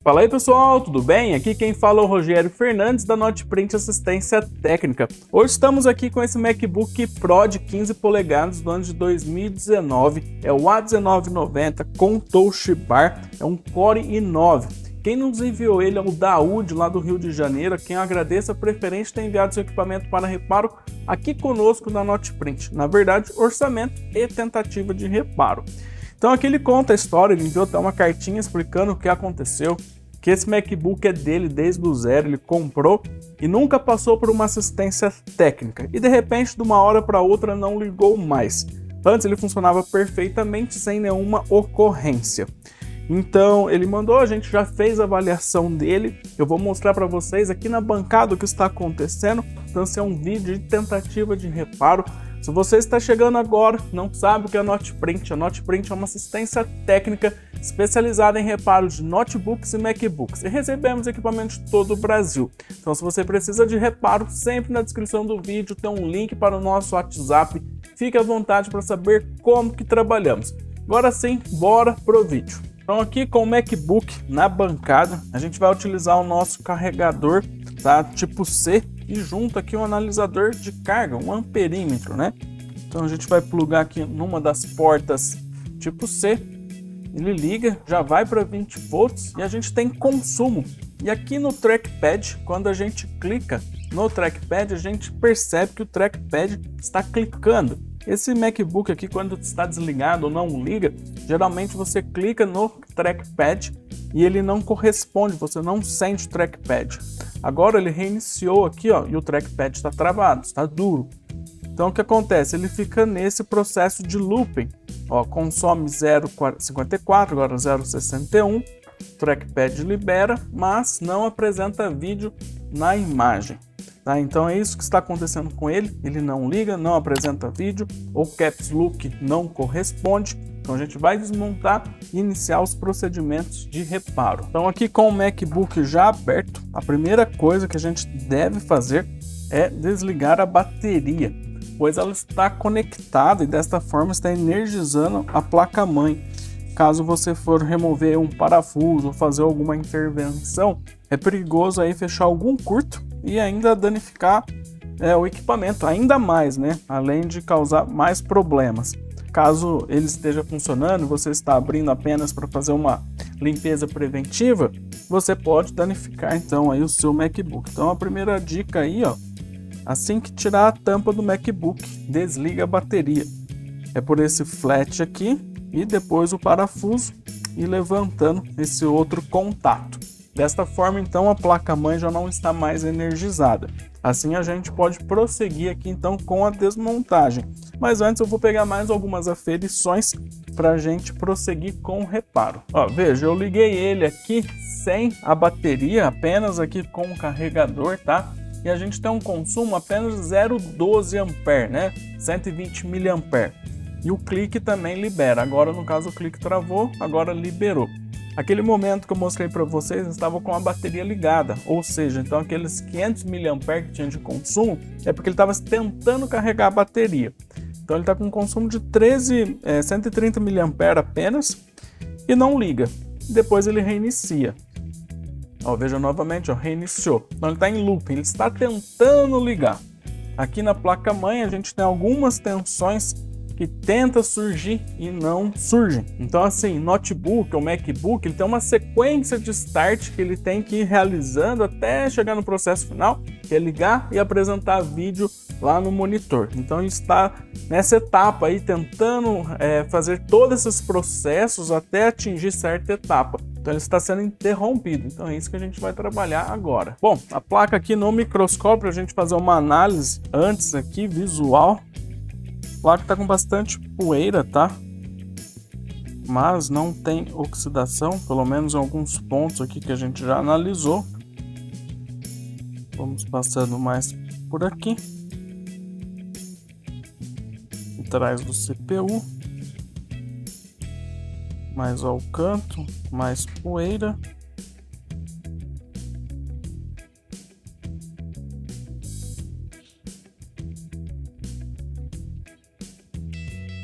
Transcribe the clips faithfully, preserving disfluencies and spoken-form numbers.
Fala aí pessoal, tudo bem? Aqui quem fala é o Rogério Fernandes da Notprint Assistência Técnica. Hoje estamos aqui com esse MacBook Pro de quinze polegadas do ano de dois mil e dezenove. É o A dezenove noventa com Touch Bar, é um Core i nove. Quem nos enviou ele é o Daúde, lá do Rio de Janeiro, a quem eu agradeço a preferência de ter enviado seu equipamento para reparo aqui conosco na Notprint. Na verdade, orçamento e tentativa de reparo. Então aqui ele conta a história, ele enviou até uma cartinha explicando o que aconteceu, que esse MacBook é dele desde o zero, ele comprou e nunca passou por uma assistência técnica. E de repente, de uma hora para outra, não ligou mais. Antes ele funcionava perfeitamente, sem nenhuma ocorrência. Então ele mandou, a gente já fez a avaliação dele, eu vou mostrar para vocês aqui na bancada o que está acontecendo. Então esse é um vídeo de tentativa de reparo. Se você está chegando agora, não sabe o que é a Notprint, a Notprint é uma assistência técnica especializada em reparos de notebooks e MacBooks e recebemos equipamentos de todo o Brasil. Então se você precisa de reparo, sempre na descrição do vídeo tem um link para o nosso WhatsApp, fique à vontade para saber como que trabalhamos. Agora sim, bora pro vídeo. Então aqui com o MacBook na bancada, a gente vai utilizar o nosso carregador, tá, tipo C, e junto aqui um analisador de carga, um amperímetro, né? Então a gente vai plugar aqui numa das portas tipo C, ele liga, já vai para vinte volts e a gente tem consumo. E aqui no trackpad, quando a gente clica no trackpad, a gente percebe que o trackpad está clicando. Esse MacBook aqui, quando está desligado ou não liga, geralmente você clica no trackpad e ele não corresponde, você não sente o trackpad. Agora ele reiniciou aqui, ó, e o trackpad está travado, está duro. Então o que acontece? Ele fica nesse processo de looping. Ó, consome zero vírgula cinquenta e quatro, agora zero vírgula sessenta e um. O trackpad libera, mas não apresenta vídeo na imagem. Tá? Então é isso que está acontecendo com ele. Ele não liga, não apresenta vídeo, ou caps lock não corresponde. Então a gente vai desmontar e iniciar os procedimentos de reparo. Então aqui com o MacBook já aberto, a primeira coisa que a gente deve fazer é desligar a bateria, pois ela está conectada e desta forma está energizando a placa-mãe. Caso você for remover um parafuso ou fazer alguma intervenção, é perigoso aí fechar algum curto e ainda danificar é, o equipamento ainda mais, né? Além de causar mais problemas. Caso ele esteja funcionando, você está abrindo apenas para fazer uma limpeza preventiva, você pode danificar então aí o seu MacBook. Então a primeira dica aí, ó, assim que tirar a tampa do MacBook, desliga a bateria. É por esse flat aqui e depois o parafuso e levantando esse outro contato. Desta forma então a placa-mãe já não está mais energizada. Assim a gente pode prosseguir aqui então com a desmontagem. Mas antes eu vou pegar mais algumas aferições para a gente prosseguir com o reparo. Ó, veja, eu liguei ele aqui sem a bateria, apenas aqui com o carregador, tá? E a gente tem um consumo apenas zero vírgula doze ampere, né? cento e vinte miliamperes. E o clique também libera. Agora no caso o clique travou, agora liberou. Aquele momento que eu mostrei para vocês estava com a bateria ligada, ou seja, então aqueles quinhentos miliamperes que tinha de consumo é porque ele estava tentando carregar a bateria. Então ele está com um consumo de treze, é, cento e trinta miliamperes apenas e não liga. Depois ele reinicia. Ó, veja novamente, ó, reiniciou. Então ele está em looping, ele está tentando ligar. Aqui na placa-mãe a gente tem algumas tensões que tenta surgir e não surgem. Então assim, notebook ou MacBook, ele tem uma sequência de start que ele tem que ir realizando até chegar no processo final, que é ligar e apresentar vídeo lá no monitor. Então ele está nessa etapa aí tentando é, fazer todos esses processos até atingir certa etapa. Então ele está sendo interrompido. Então é isso que a gente vai trabalhar agora. Bom, a placa aqui no microscópio, a gente fazer uma análise antes aqui visual. A placa está com bastante poeira, tá? Mas não tem oxidação, pelo menos em alguns pontos aqui que a gente já analisou. Vamos passando mais por aqui. Atrás do C P U. Mais ao canto, mais poeira.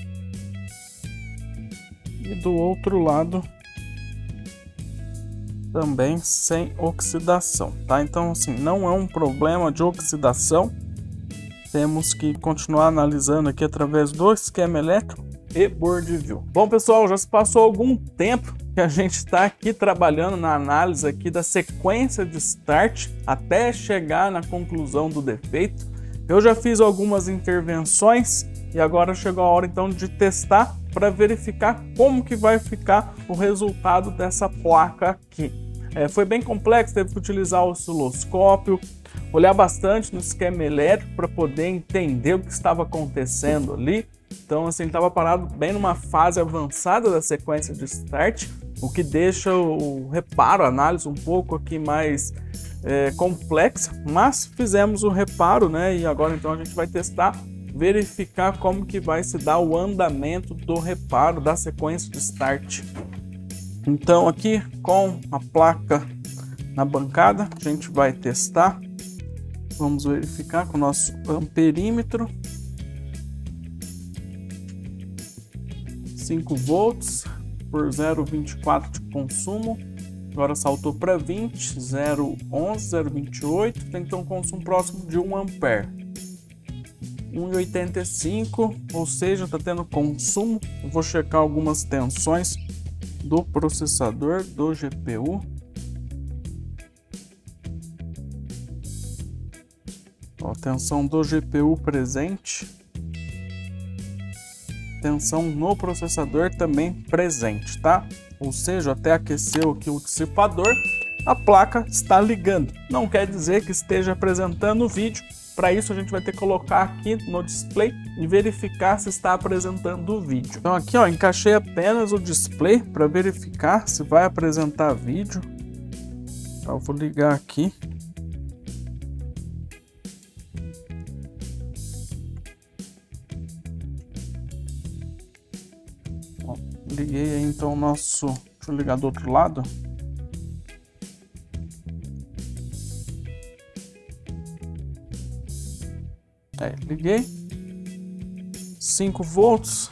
E do outro lado também sem oxidação, tá? Então, assim, não é um problema de oxidação. Temos que continuar analisando aqui através do esquema elétrico e board view. Bom, pessoal, já se passou algum tempo que a gente está aqui trabalhando na análise aqui da sequência de start até chegar na conclusão do defeito. Eu já fiz algumas intervenções e agora chegou a hora então de testar para verificar como que vai ficar o resultado dessa placa aqui. É, foi bem complexo, teve que utilizar o osciloscópio, olhar bastante no esquema elétrico para poder entender o que estava acontecendo ali. Então, assim, ele estava parado bem numa fase avançada da sequência de start, o que deixa o reparo, a análise um pouco aqui mais é, complexa, mas fizemos o reparo, né? E agora então a gente vai testar, verificar como que vai se dar o andamento do reparo da sequência de start. Então, aqui com a placa na bancada, a gente vai testar. Vamos verificar com o nosso amperímetro. cinco volts por zero vírgula vinte e quatro de consumo. Agora saltou para vinte, zero vírgula onze, zero vírgula vinte e oito. Tem então um consumo próximo de um ampere. um vírgula oitenta e cinco, ou seja, está tendo consumo. Eu vou checar algumas tensões do processador, do G P U. Ó, tensão do G P U presente. Tensão no processador também presente, tá? Ou seja, até aqueceu aqui o dissipador, a placa está ligando. Não quer dizer que esteja apresentando o vídeo. Para isso a gente vai ter que colocar aqui no display e verificar se está apresentando o vídeo. Então aqui, ó, encaixei apenas o display para verificar se vai apresentar vídeo. Então, eu vou ligar aqui. Ó, liguei aí então o nosso... Deixa eu ligar do outro lado. É, liguei, cinco volts,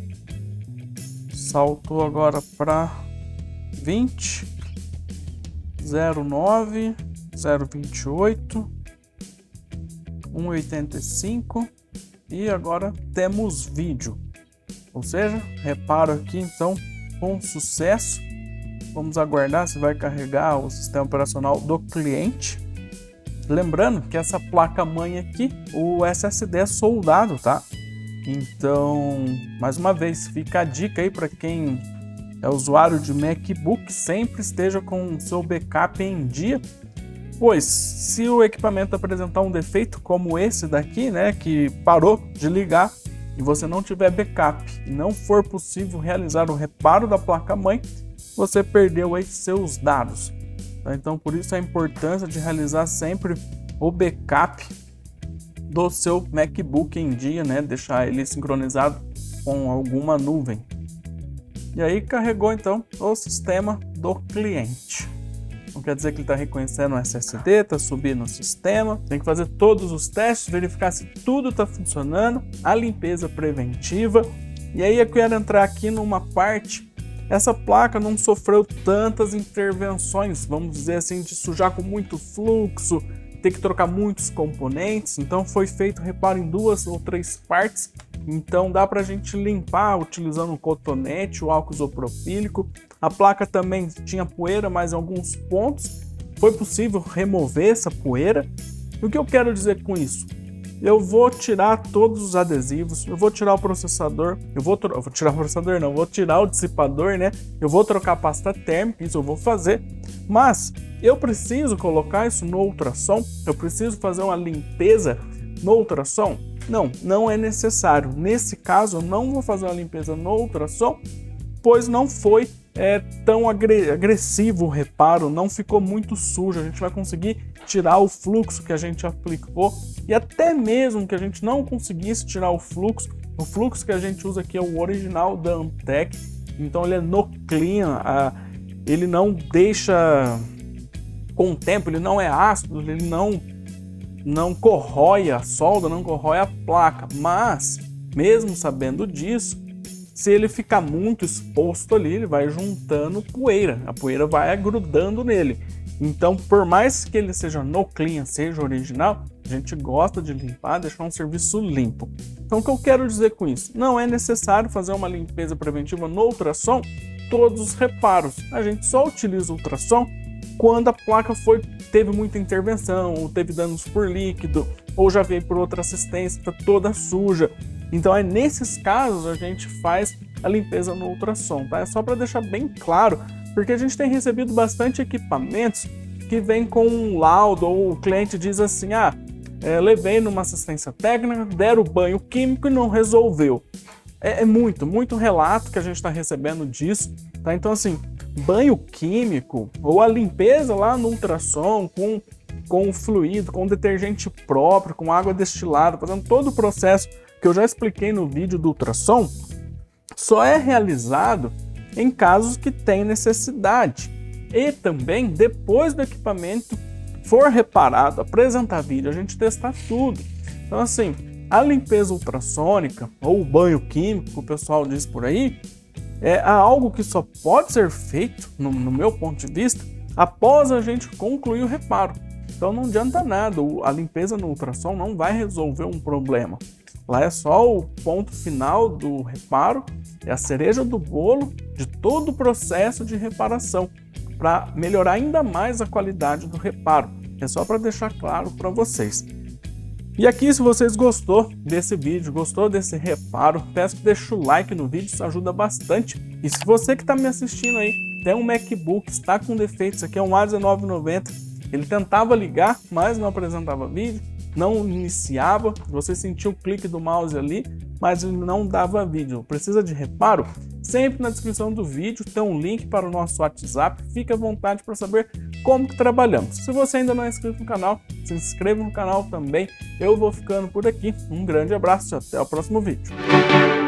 saltou agora para vinte, zero vírgula nove, zero vírgula vinte e oito, um vírgula oitenta e cinco e agora temos vídeo, ou seja, reparo aqui então com sucesso. Vamos aguardar se vai carregar o sistema operacional do cliente. Lembrando que essa placa-mãe aqui, o S S D é soldado, tá? Então, mais uma vez, fica a dica aí para quem é usuário de MacBook, sempre esteja com o seu backup em dia, pois se o equipamento apresentar um defeito como esse daqui, né, que parou de ligar, e você não tiver backup e não for possível realizar o reparo da placa-mãe, você perdeu aí seus dados. Então, por isso a importância de realizar sempre o backup do seu MacBook em dia, né? Deixar ele sincronizado com alguma nuvem. E aí carregou então o sistema do cliente. Não quer dizer que ele está reconhecendo o S S D, está subindo o sistema. Tem que fazer todos os testes, verificar se tudo está funcionando, a limpeza preventiva. E aí eu quero entrar aqui numa parte. Essa placa não sofreu tantas intervenções, vamos dizer assim, de sujar com muito fluxo, ter que trocar muitos componentes. Então foi feito reparo em duas ou três partes. Então dá para a gente limpar utilizando um cotonete, o álcool isopropílico. A placa também tinha poeira, mas em alguns pontos foi possível remover essa poeira. E o que eu quero dizer com isso? Eu vou tirar todos os adesivos, eu vou tirar o processador, eu vou, eu vou tirar o processador não, eu vou tirar o dissipador, né? Eu vou trocar a pasta térmica, isso eu vou fazer, mas eu preciso colocar isso no ultrassom, eu preciso fazer uma limpeza no ultrassom? Não, não é necessário. Nesse caso, eu não vou fazer uma limpeza no ultrassom, pois não foi é, tão agressivo o reparo, não ficou muito sujo, a gente vai conseguir tirar o fluxo que a gente aplicou. E até mesmo que a gente não conseguisse tirar o fluxo, o fluxo que a gente usa aqui é o original da Antec, então ele é no clean, ele não deixa com o tempo, ele não é ácido, ele não, não corrói a solda, não corrói a placa, mas mesmo sabendo disso, se ele ficar muito exposto ali, ele vai juntando poeira, a poeira vai grudando nele. Então, por mais que ele seja no clean, seja original, a gente gosta de limpar, deixar um serviço limpo. Então, o que eu quero dizer com isso? Não é necessário fazer uma limpeza preventiva no ultrassom, todos os reparos. A gente só utiliza o ultrassom quando a placa foi, teve muita intervenção, ou teve danos por líquido, ou já veio por outra assistência, está toda suja. Então, é nesses casos a gente faz a limpeza no ultrassom, tá? É só para deixar bem claro, porque a gente tem recebido bastante equipamentos que vem com um laudo, ou o cliente diz assim, ah, é, levei numa assistência técnica, deram banho químico e não resolveu. É, é muito, muito relato que a gente está recebendo disso, tá? Então, assim, banho químico ou a limpeza lá no ultrassom com, com o fluido, com detergente próprio, com água destilada, fazendo todo o processo que eu já expliquei no vídeo do ultrassom, só é realizado em casos que tem necessidade. E também, depois do equipamento for reparado, apresentar vídeo, a gente testar tudo. Então, assim, a limpeza ultrassônica, ou o banho químico, que o pessoal diz por aí, é algo que só pode ser feito, no, no meu ponto de vista, após a gente concluir o reparo. Então não adianta nada, a limpeza no ultrassom não vai resolver um problema. Lá é só o ponto final do reparo, é a cereja do bolo de todo o processo de reparação, para melhorar ainda mais a qualidade do reparo. É só para deixar claro para vocês. E aqui, se vocês gostou desse vídeo, gostou desse reparo, peço que deixe o like no vídeo, isso ajuda bastante. E se você que está me assistindo aí tem um MacBook, está com defeitos, aqui é um A dezenove noventa, ele tentava ligar, mas não apresentava vídeo, não iniciava, você sentiu o clique do mouse ali, mas ele não dava vídeo. Precisa de reparo? Sempre na descrição do vídeo tem um link para o nosso WhatsApp, fique à vontade para saber como que trabalhamos. Se você ainda não é inscrito no canal, se inscreva no canal também. Eu vou ficando por aqui, um grande abraço e até o próximo vídeo.